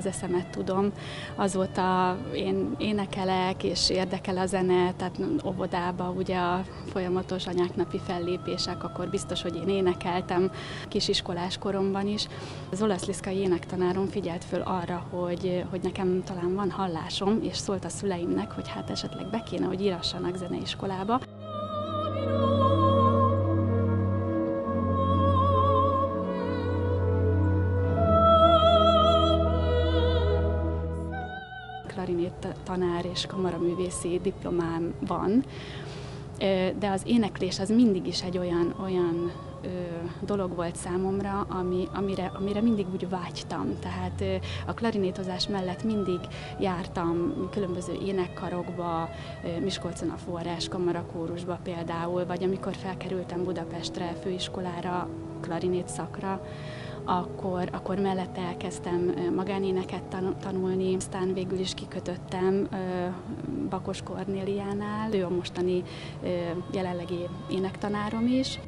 eszemet tudom. Azóta én énekelek, és érdekel a zene, tehát óvodába ugye a folyamatos anyáknapi fellépések, akkor biztos, hogy én énekeltem kisiskolás koromban is. Az olasz liszkai énektanárom figyelt föl arra, hogy nekem talán van hallásom, és szólt a szüleimnek, hogy hát esetleg be kéne, hogy írassanak zeneiskolába. Klarinét tanár és kamaraművészi diplomám van, de az éneklés az mindig is egy olyan dolog volt számomra, amire mindig úgy vágytam. Tehát a klarinétozás mellett mindig jártam különböző énekkarokba, Miskolcon a Forrás kamarakórusba például, vagy amikor felkerültem Budapestre főiskolára, klarinét szakra, akkor mellette elkezdtem magánéneket tanulni, aztán végül is kikötöttem Bakos Kornéliánál, ő a mostani jelenlegi énektanárom is.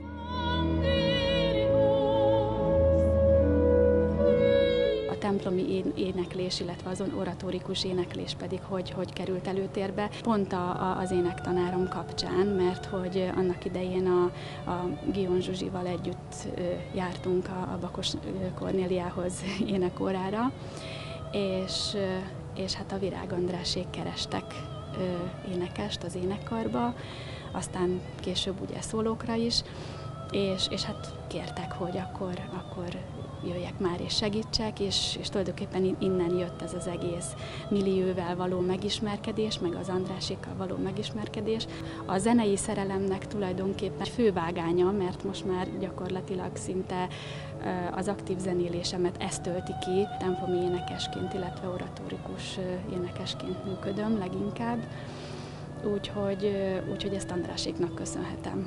A templomi éneklés, illetve azon oratórikus éneklés pedig hogy került előtérbe. Pont az énektanárom kapcsán, mert hogy annak idején a Guillaume Zsuzsival együtt jártunk a Bakos Kornéliához énekórára, és hát a Virág Andrásék kerestek énekest az énekkarba, aztán később ugye szólókra is, és hát kértek, hogy akkor jöjjek már és segítsek, és tulajdonképpen innen jött ez az egész millióvel való megismerkedés, meg az Andrásékkal való megismerkedés. A zenei szerelemnek tulajdonképpen fővágánya, mert most már gyakorlatilag szinte az aktív zenélésemet ezt tölti ki. Templomi énekesként, illetve oratórikus énekesként működöm leginkább, úgyhogy ezt Andráséknak köszönhetem.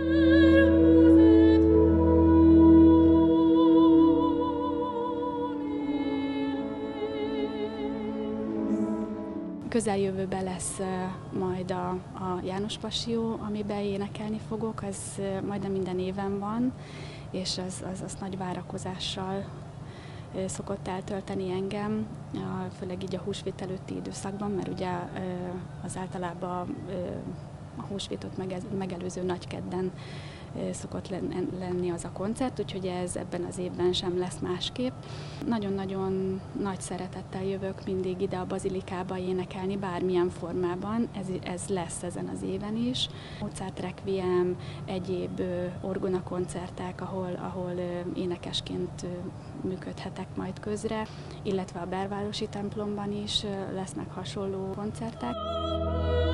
Közeljövőben lesz majd a János Passió, amiben énekelni fogok, az majdnem minden éven van, és az nagy várakozással szokott eltölteni engem, főleg így a húsvét előtti időszakban, mert ugye az általában a húsvétot megelőző Nagykedden szokott lenni az a koncert, úgyhogy ez ebben az évben sem lesz másképp. Nagyon-nagyon nagy szeretettel jövök mindig ide a Bazilikába énekelni, bármilyen formában, ez lesz ezen az éven is. Mozart Requiem, egyéb orgonakoncertek, ahol énekesként működhetek majd közre, illetve a belvárosi templomban is lesznek hasonló koncertek.